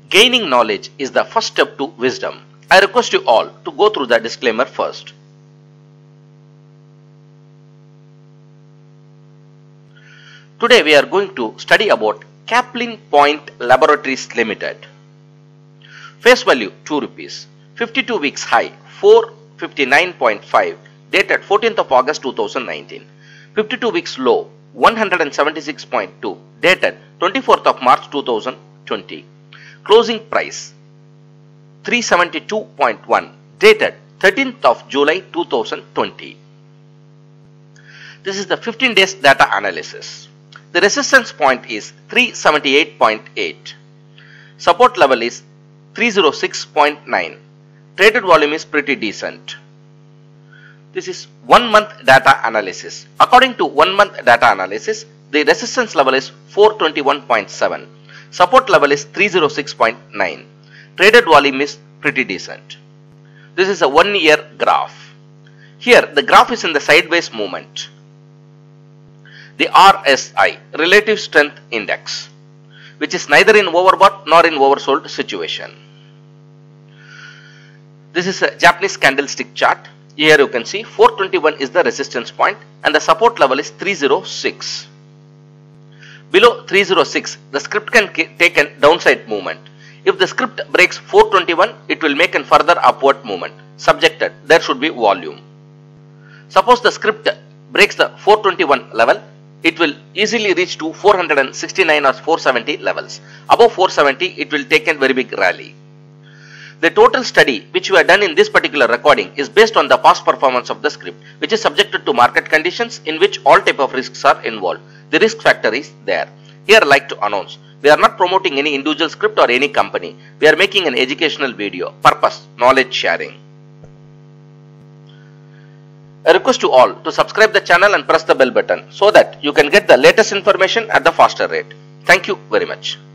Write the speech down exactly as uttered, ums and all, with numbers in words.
Gaining knowledge is the first step to wisdom. I request you all to go through the disclaimer first. Today we are going to study about Kaplan Point Laboratories Limited. Face value two rupees. fifty-two weeks high four fifty-nine point five dated fourteenth of August two thousand nineteen. fifty-two weeks low one hundred seventy-six point two dated twenty-fourth of March two thousand twenty. Closing price three seventy-two point one dated thirteenth of July two thousand twenty. This is the fifteen days data analysis. The resistance point is three seventy-eight point eight. Support level is three oh six point nine. Traded volume is pretty decent. This is one month data analysis. According to one month data analysis, the resistance level is four twenty-one point seven. Support level is three oh six point nine. Traded volume is pretty decent. This is a one year graph. Here the graph is in the sideways movement. The R S I, Relative Strength Index, which is neither in overbought nor in oversold situation. This is a Japanese candlestick chart. Here you can see four twenty-one is the resistance point and the support level is three oh six. Below three oh six, the script can take a downside movement. If the script breaks four twenty-one, it will make a further upward movement. Subjected, there should be volume. Suppose the script breaks the four twenty-one level, it will easily reach to four sixty-nine or four seventy levels. Above four seventy, it will take a very big rally. The total study which we have done in this particular recording is based on the past performance of the script, which is subjected to market conditions in which all type of risks are involved. The risk factor is there. Here I like to announce, we are not promoting any individual script or any company. We are making an educational video. Purpose, knowledge sharing. I request you all to subscribe the channel and press the bell button so that you can get the latest information at the faster rate. Thank you very much.